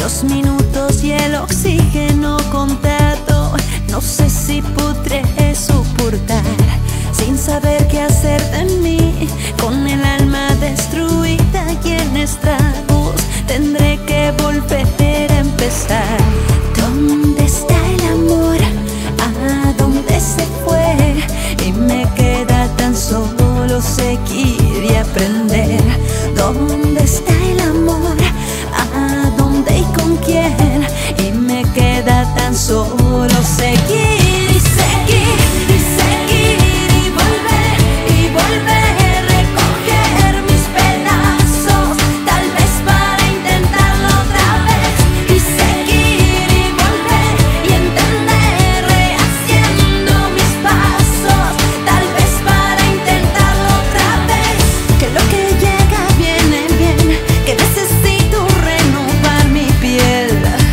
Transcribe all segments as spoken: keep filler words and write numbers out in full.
Los minutos y el oxígeno contado, no sé si podré soportar, sin saber qué hacer de mí, con el alma destruida y en estragos, tendré que volver a empezar. ¿Dónde está el amor? ¿A dónde se fue? Y me queda tan solo seguir y aprender. ¿Dónde está el amor? ¿A dónde y con quién? Y me queda tan solo seguir y seguir y seguir y volver y volver, recoger mis pedazos, tal vez para intentarlo otra vez. Y seguir y volver y entender, rehaciendo mis pasos, tal vez para intentarlo otra vez. Que lo que llega viene bien, que necesito renovar mi piel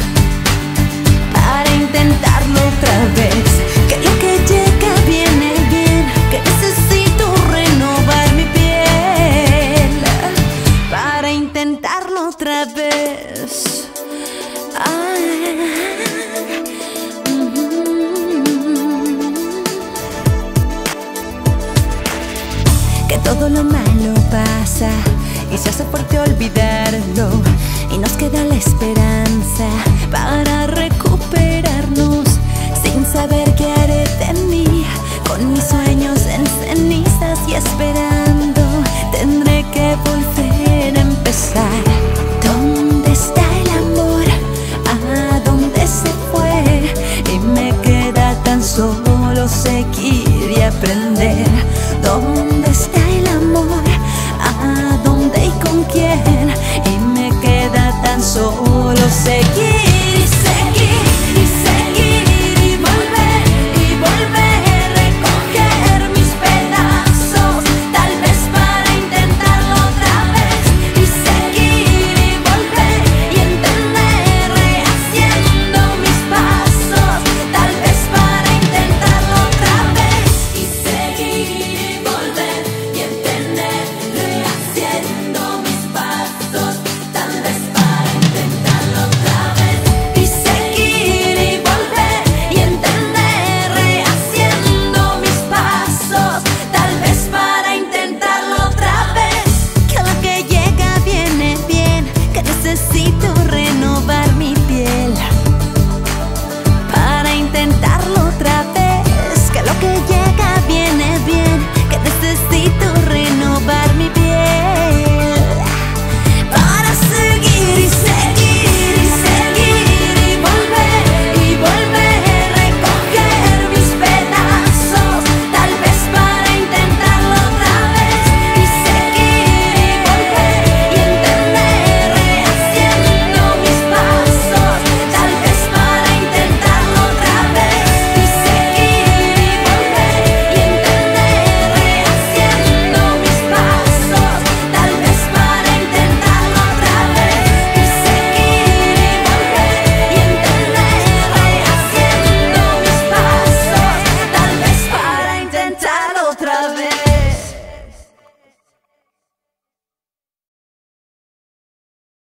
para intentarlo otra vez. Que lo que llega viene bien, que necesito renovar mi piel para intentarlo otra vez. Ah, mm. Que todo lo malo pasa y se hace fuerte olvidarlo, y nos queda la esperanza para recuperarnos, sin saber qué haré de mí, con mis sueños en cenizas y esperanza.